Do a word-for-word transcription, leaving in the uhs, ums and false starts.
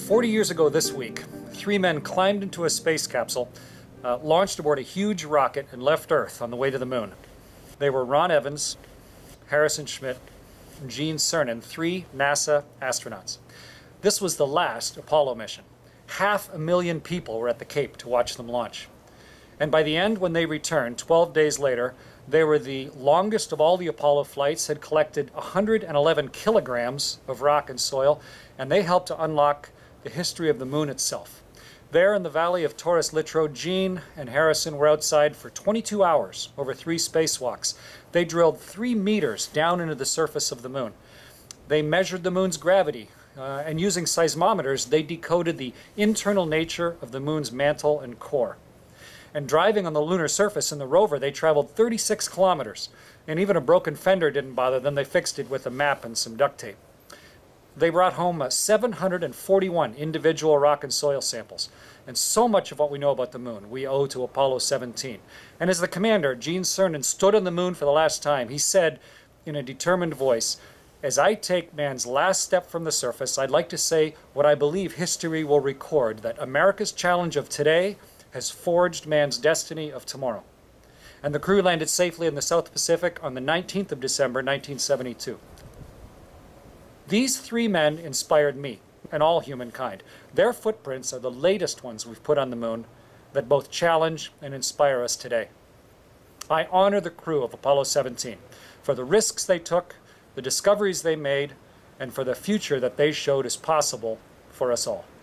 forty years ago this week, three men climbed into a space capsule, uh, launched aboard a huge rocket, and left Earth on the way to the moon. They were Ron Evans, Harrison Schmitt, and Gene Cernan, three NASA astronauts. This was the last Apollo mission. Half a million people were at the Cape to watch them launch. And by the end, when they returned, twelve days later, they were the longest of all the Apollo flights, had collected one hundred eleven kilograms of rock and soil, and they helped to unlock the history of the moon itself. There in the valley of Taurus Littrow, Gene and Harrison were outside for twenty-two hours over three spacewalks. They drilled three meters down into the surface of the moon. They measured the moon's gravity, uh, and using seismometers, they decoded the internal nature of the moon's mantle and core. And driving on the lunar surface in the rover, they traveled thirty-six kilometers, and even a broken fender didn't bother them. They fixed it with a map and some duct tape. They brought home uh, seven hundred forty-one individual rock and soil samples, and so much of what we know about the moon we owe to Apollo seventeen. And as the commander, Gene Cernan, stood on the moon for the last time, he said in a determined voice, "As I take man's last step from the surface, I'd like to say what I believe history will record, that America's challenge of today has forged man's destiny of tomorrow." And the crew landed safely in the South Pacific on the nineteenth of December, nineteen seventy-two. These three men inspired me and all humankind. Their footprints are the latest ones we've put on the moon that both challenge and inspire us today. I honor the crew of Apollo seventeen for the risks they took, the discoveries they made, and for the future that they showed is possible for us all.